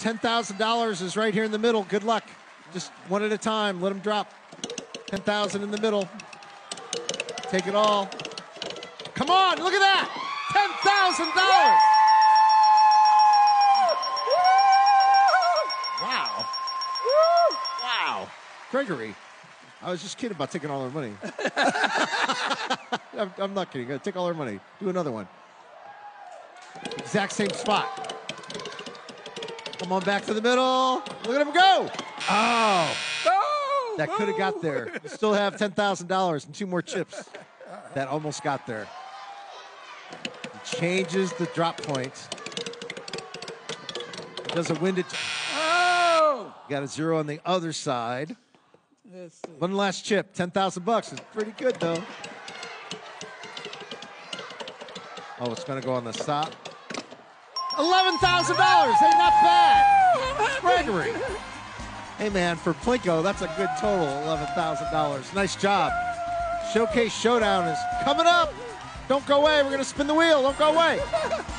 $10,000 is right here in the middle. Good luck. Just one at a time. Let them drop. 10,000 in the middle. Take it all. Come on, look at that. $10,000. Wow. Wow. Gregory, I was just kidding about taking all our money. I'm not kidding. Gotta take all our money. Do another one. Exact same spot. Come on back to the middle. Look at him go. Oh. No! That could have got there. You still have $10,000 and 2 more chips. That almost got there. He changes the drop point. Does a winded. Oh! Got a 0 on the other side. One last chip. $10,000 is pretty good though. Oh, it's gonna go on the stop. $11,000. Hey, not bad. Gregory. Hey man, for Plinko, that's a good total. $11,000. Nice job. Showcase Showdown is coming up. Don't go away. We're gonna spin the wheel. Don't go away.